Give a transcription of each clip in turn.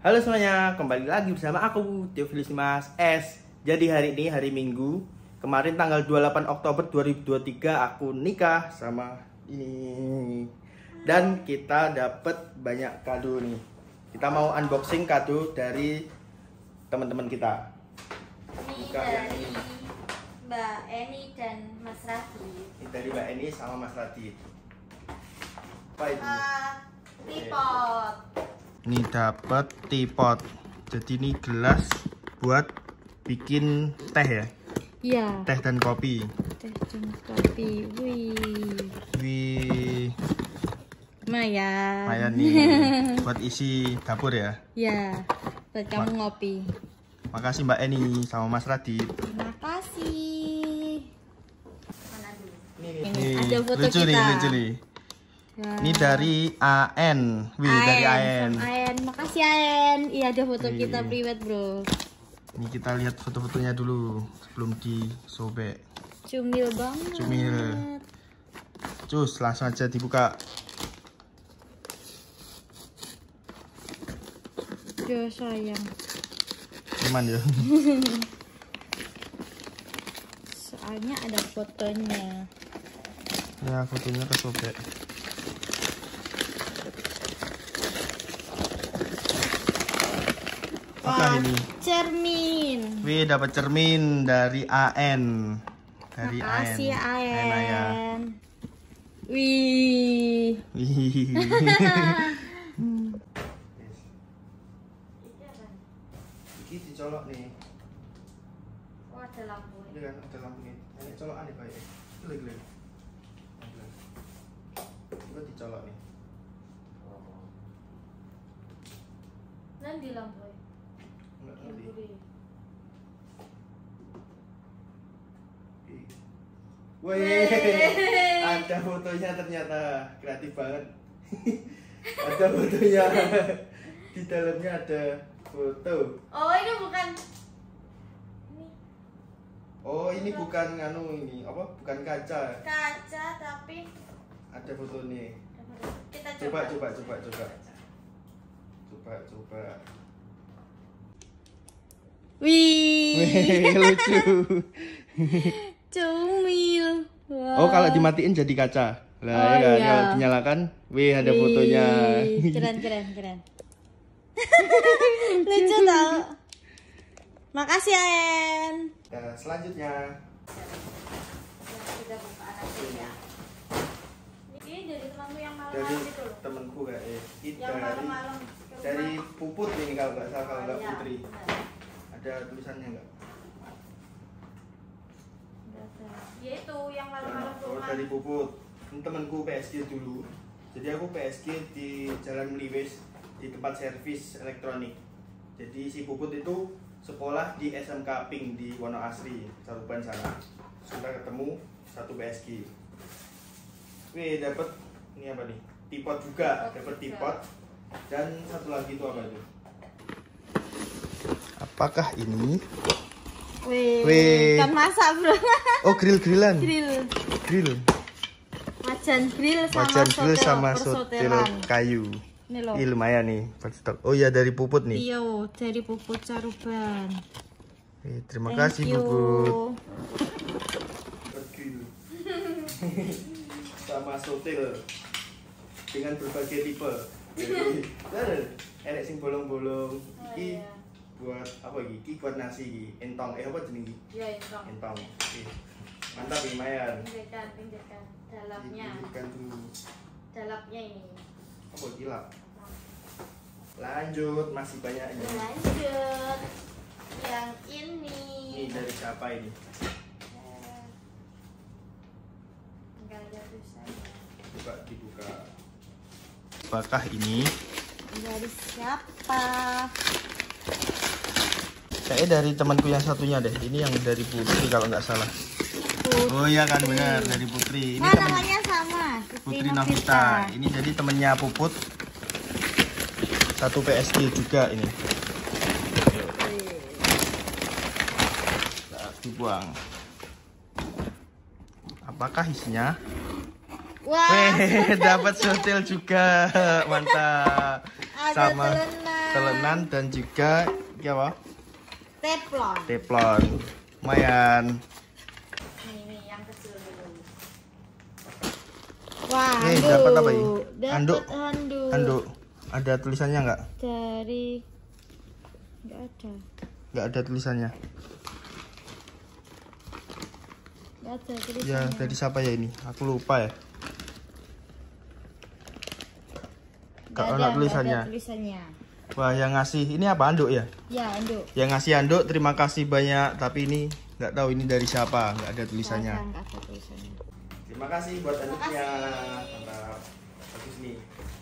Halo semuanya, kembali lagi bersama aku, Theophilus Dimas S. Jadi hari ini hari Minggu. Kemarin tanggal 28 Oktober 2023 aku nikah sama ini. Dan kita dapat banyak kado nih. Kita mau unboxing kado dari teman-teman kita. Ini dari Mbak Eni dan Mas Radit. Ini dari Mbak Eni sama Mas Radit. Apa itu? Tripod. Ini dapat teapot. Jadi ini gelas buat bikin teh ya? Iya. Teh dan kopi. Teh dan kopi. Wih. Lumayan nih buat isi dapur ya? Iya. Buat kamu ngopi. Makasih Mbak Eni sama Mas Radit. Terima kasih. Mana dulu? Ini ada foto lucu kita. lucu nih. Ya. Ini dari AN. Dari AN. Makasih AN. Iya, ada foto Wih. kita private, bro. Ini kita lihat foto-fotonya dulu sebelum disobek. Cumil banget. Cumil. Cus, langsung aja dibuka. Ya sayang. Cuman ya. Soalnya ada fotonya. Ya, fotonya kesobek. Apakah ini? Cermin. Wih, dapat cermin dari AN. Dari Makasih AN. AN. Wih. Wih. Ini dicolok nih. Oh, ada lampu. Ini kan ada lampu nih. Ini colokan nih kayak. Itu lagi. Itu dicolok nih. Nan di lampu. Enggak ngerti. Wih, ada fotonya ternyata. Kreatif banget. Ada fotonya. Di dalamnya ada foto. Oh, ini bukan. Ini Oh, ini bukan nganu ini. Apa? Bukan kaca. kaca tapi Ada foto nih. kita Coba. coba. Coba. Wih. Wih, lucu. Cumil. Wow. Oh, kalau dimatiin jadi kaca. Lah, Oh, ya kan? iya. Kalau dinyalakan, wih ada Wih, fotonya. Keren. Lucu tau. Makasih AN. Nah, selanjutnya Kita buka aja ya. Ini dari temanmu yang dari malam-malam itu loh. temenku kayak ini Yang malam-malam ke dari rumah. Puput ini kalau nggak salah, kalau nggak Iya, Putri. benar. Ada tulisannya nggak? Ya itu yang malam-malam ke Oh, rumah. dari Puput. Ini temanku PSG dulu. Jadi aku PSG di Jalan Meliwis di tempat servis elektronik. Jadi si Puput itu sekolah di SMK Pink di Wonoasri, Caruban sana. Sudah ketemu satu PSG. Wih, dapat ini apa nih? Tripod juga, dapat tripod. Dan satu lagi itu apa itu? Apakah ini? Wih, kan masak bro. Oh, grill-grillan. Grill. Wajan grill sama sotel persotelan. kayu. Ini loh. Ih, lumayan nih buat stok. Oh iya, dari Puput nih. Iya, dari Puput Caruban. Terima Thank kasih you. Puput. Grill. Sama sotel dengan berbagai tipe. Jadi, enek sing bolong-bolong. Iki iya. buat apa iki? Iki buat nasi iki. Entong. Apa jeneng iki? Iya, itu. Entong. Mantap, lumayan. Pinggiran. Dalamnya. Ikan dulu. Dalamnya ini. Apa gila? Lanjut, masih banyak ini. Lanjut. Yang ini. Ini dari siapa ini? Enggak ada tulisannya. Coba dibuka. Apakah ini? Dari siapa? Kayaknya dari temanku yang satunya deh. Ini yang dari Putri kalau nggak salah. Oh iya kan, benar, dari Putri. Ini Nah, temen namanya sama. Putri Novita. Ini jadi temennya Puput. Satu PSG juga ini. Nah, dibuang. Apakah isinya? Wah, Weh, dapat sotel juga. Mantap. ada Sama celana. telenan dan juga apa? Teflon. Teflon. Lumayan. Ini yang kecil dulu. Wah, Nih, dapat apa ini? Dapat Handuk. Ada tulisannya nggak? Dari nggak ada. Nggak ada tulisannya. Nggak ada tulisannya. Ya, dari siapa ya ini? Aku lupa ya. Nggak ada tulisannya. Wah, yang ngasih ini apa, handuk ya? Ya, handuk. Yang ngasih handuk terima kasih banyak, tapi ini nggak tahu ini dari siapa, nggak ada tulisannya. Nggak ada tulisannya. Terima kasih buat handuknya. Mantap. Bagus nih.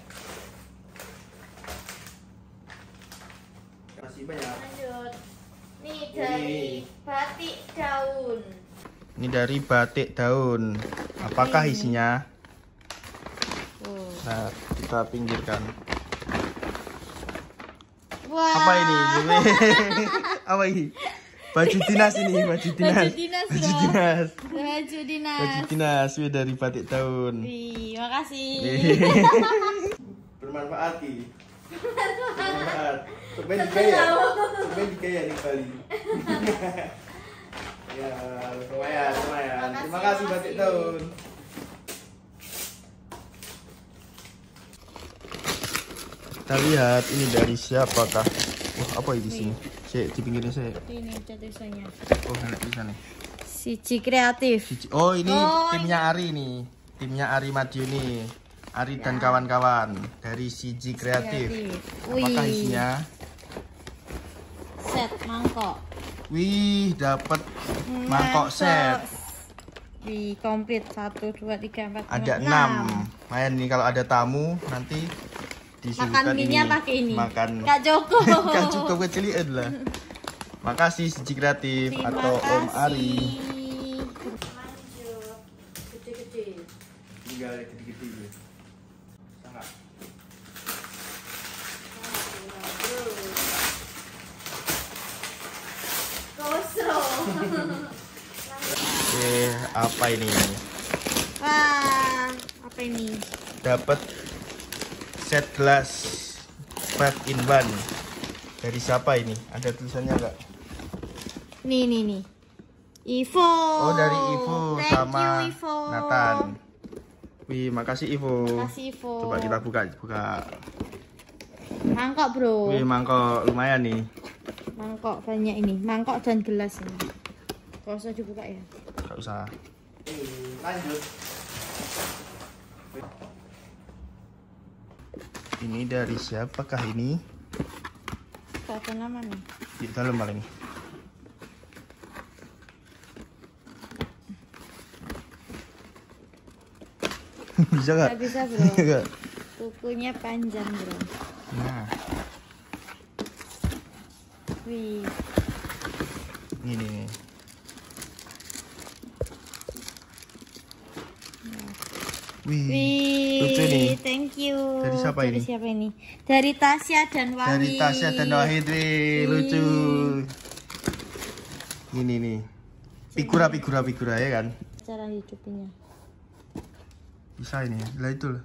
Terima kasih banyak. Lanjut. Nih dari batik daun. Ini dari batik daun. Apakah isinya? Nah, kita pinggirkan. Wah. Apa ini? Apa ini? Baju dinas ini, baju dinas. Baju dinas. Baju dinas. Baju dinas dari batik daun. Terima kasih. Bermanfaat ki. Bermanfaat. Sebenarnya digaya. Sebenarnya digaya nih Bali. Ya, lumayan. Terima kasih batik daun. Kita lihat ini dari siapakah? Wah, apa ini di sini? Saya di pinggirnya saya. Ini ada tulisannya. Oh, ada tulisannya. Siji kreatif. Oh, ini timnya Ari nih. Timnya Ari Madiuni. Ari dan kawan-kawan dari Siji Kreatif. Apakah isinya? Set mangkok. Wih, dapat mangkok set. Wih, komplit 1 2 3 4 5 Ada 6. Main nih kalau ada tamu nanti makan mie-nya pakai ini. Makan. Kak Joko. Kak Joko kecilin lah. Makasih Siji Kreatif atau Om Ari. Lanjut. Gede-gede. Tinggal gede-gede. Sangat. Kosro. Oke, apa ini? Wah, apa ini? Dapat set gelas 5 in 1. Dari siapa ini? Ada tulisannya enggak? Nih. Ivo. Oh, dari Ivo sama you, Ivo. Nathan. Wih, makasih Ivo. Makasih, Ivo. Coba kita buka. Mangkok, Bro. Wih, mangkok lumayan nih. Mangkok banyak ini. Mangkok dan gelas ini. Gak usah dibuka ya. Gak usah. Lanjut. Ini dari siapakah ini? Gak ada nama nih. Di dalam paling. Bisa gak? Gak bisa, Bro. Gak. Kukunya panjang, Bro. Nah, Wih. ini nih. Wih, lucu nih. Thank you. Dari siapa ini? Dari Tasya dan Wahid. Dari Tasya dan Wahid, lucu. Ini nih. Figura ya kan? Cara hidupnya. Bisa ini ya. Lah itu loh.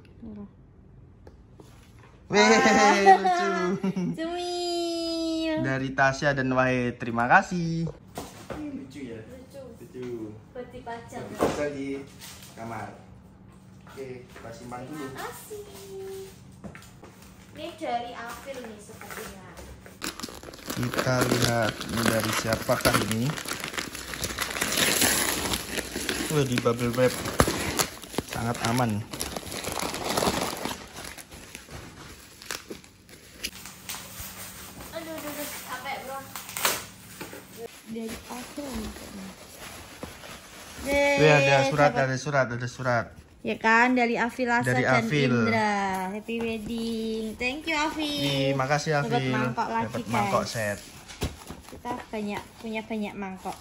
Wah. Wih, lucu. Cemil. Dari Tasya dan Wahid. Terima kasih. Lucu ya? Lucu. Buat dipajang. Bisa di kamar. Oke, kita simpan dulu. Terima kasih. Ini dari Afil nih sepertinya. Kita lihat ini dari siapakah ini. Di bubble wrap. Sangat aman. Aduh, capek, Bro. Dari Afil nih. Ada surat. Ya kan, dari Afil Asa Dari dan Afil. Indra. Happy wedding. Thank you, Afil. Makasih Dapat Afil. mangkok lagi, Dapat guys. mangkok set. Kita punya banyak mangkok.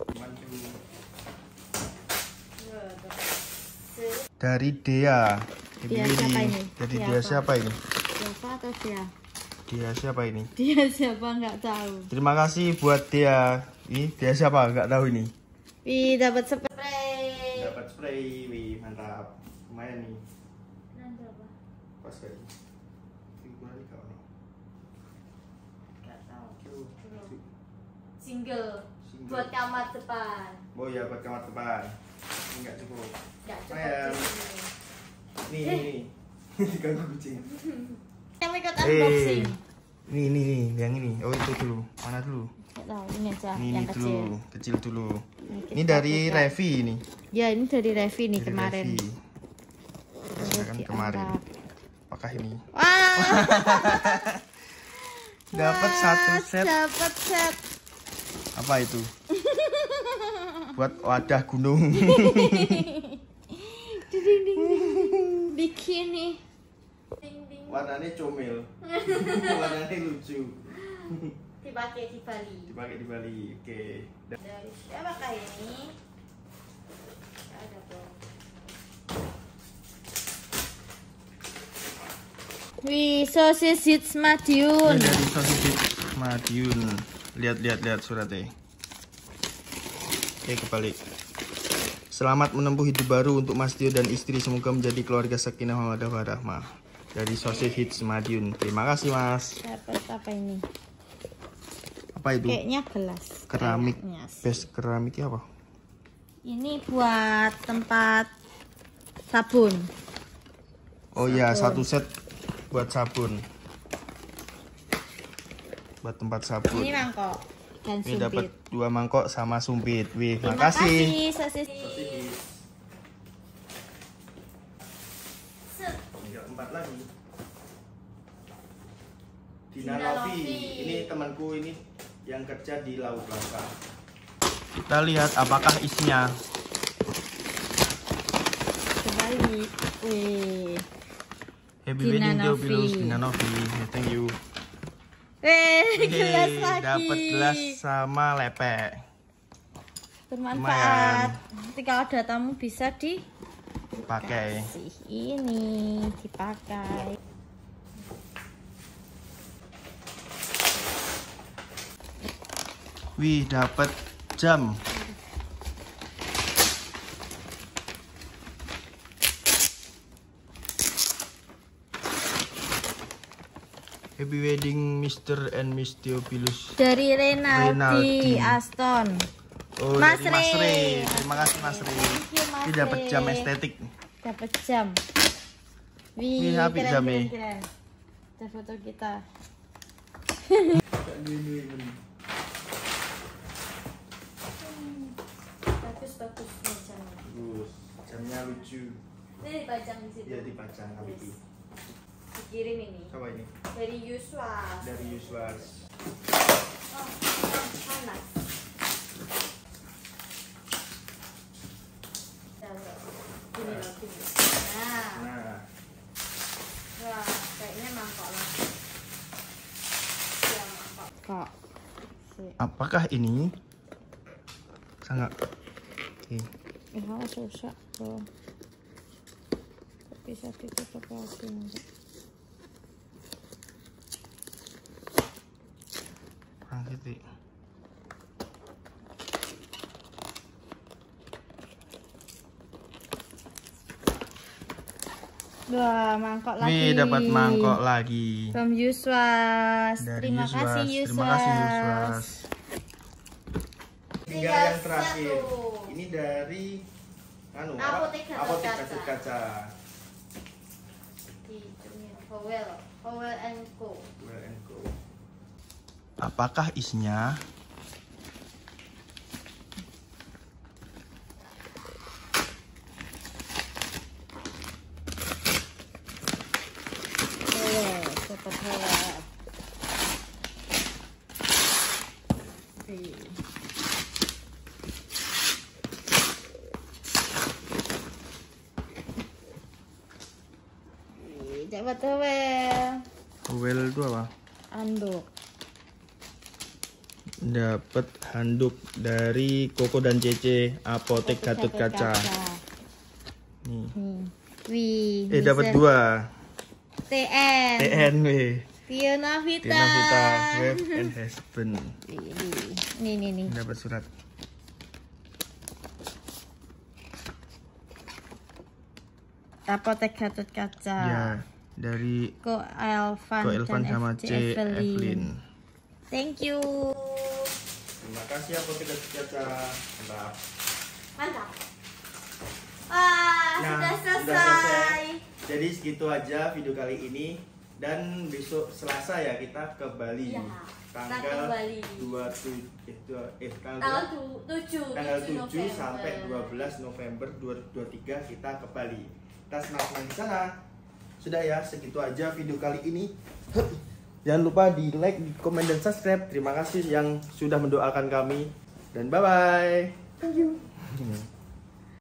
Dari Dea. Dia siapa ini? Jadi Dia dia apa? siapa ini? Siapa atau dia? Dia siapa ini? Dia siapa nggak tahu. Terima kasih buat Dea. Ini dia siapa? Nggak tahu ini. Wih, dapat spray. Dapat spray, wih mantap. Lumayan nih. Nanti apa? Pas kali. Figuran ini kalau single buat kamar depan. Oh ya, buat kamar depan. Ini nggak cukup. Nggak cukup. Sayang. Nih. Diganggu kucing. Yang ikut unboxing. Nih, yang ini. Oh, itu dulu. Mana dulu? Nggak tahu, ini aja Ini yang dulu, kecil. kecil dulu. Kita Ini dari buka. Revi ini. Ya, ini dari Revi nih Dari kemarin. Revi. Terus Kan diangkat. kemarin. Apakah ini? Wah. Dapat satu set. Dapat set. Apa itu? Buat wadah gunung. Bikini. Warnanya comel. Warnanya lucu. Dipakai di Bali. Dipakai di Bali. Oke. Dari siapa ini? Ada dong. Wih, sosis hits Madiun. Ini dari sosis Madiun. Lihat suratnya. Oke, kebalik. Selamat menempuh hidup baru untuk Mas Tio dan istri. Semoga menjadi keluarga sakinah mawaddah warahmah. Dari sosis hits Madiun. Terima kasih, Mas. Dapat apa ini? Apa itu? Kayaknya gelas. Keramik. Kayaknya sih. Best keramiknya apa? Ini buat tempat sabun. Oh iya, Sabun. satu set buat sabun. Buat tempat sabun. Ini mangkok dan Ini dapat sumpit. 2 mangkok sama sumpit. Wih, Terima makasih. sosis. Tinggal 4 lagi. Dina Dina Novi. Novi. Ini temanku ini yang kerja di Laut Langka. Kita lihat apakah isinya. Kembali. Wih. Happy Dina wedding Novi. Theophilus Dina Novi. Thank you. Gelas lagi. Dapat gelas sama lepek. Bermanfaat. Nanti kalau ada tamu bisa Pakai. dikasih ini dipakai. Wih, dapat jam. Happy wedding Mr. and Miss Theophilus. Dari Renaldi Renaldi. Aston. Oh, Mas dari Mas Re. Re. Terima kasih Mas Re. Thank you, Mas Ini dapat Re. jam estetik. Dapat jam. Wih, Wih, habis keren, jamnya. keren. Ada foto kita. Bagus nih jamnya. Bagus. Jamnya lucu. Ini dipajang di situ. Dia dipajang Yes. Habibie. Dikirim ini Coba ini. dari Yuswas. Dari Yuswas. Oh, panas. Gini loh, gini. Nah, Nah, wah, kayaknya mangkok lah. Ya, mangkok. Kok. Apakah ini sangat Oke. Susah bro. Bisa ditutup lagi nanti. kurang titik. Wah, mangkok lagi. Wih, dapat mangkok lagi. From Yuswas. Dari Terima Yuswas. kasih Yuswas. Terima kasih Yuswas. tinggal yang terakhir. Ini dari Apotek Gatot Gatot Kaca. Howell and Co. Well and Co. Apakah isinya? Dapat Howell. Dapat Howell. Well itu apa? Anduk. Dapat handuk dari Koko dan Cece Apotek Gatot Kaca. Nih. Wih. Dapat 2. TN. TN weh. Tiona Vita. Tina Vita Web and Husband. Nih. Dapat surat. Apotek Gatot Kaca. Ya, dari Ko Elvan Ko Elvan dan sama C. C. Evelyn. Thank you. Terima kasih Apotek Gatot Kaca. Mantap. Mantap. Wah, Nah, sudah sudah selesai. Jadi segitu aja video kali ini. Dan besok Selasa ya kita ke Bali. Iya, Tanggal kita ke Bali. tanggal 7 sampai 12 November 2023 kita ke Bali. Kita senang-senang di sana. Sudah ya, segitu aja video kali ini. Jangan lupa di like, di komen, dan subscribe. Terima kasih yang sudah mendoakan kami. Dan bye-bye. Thank you.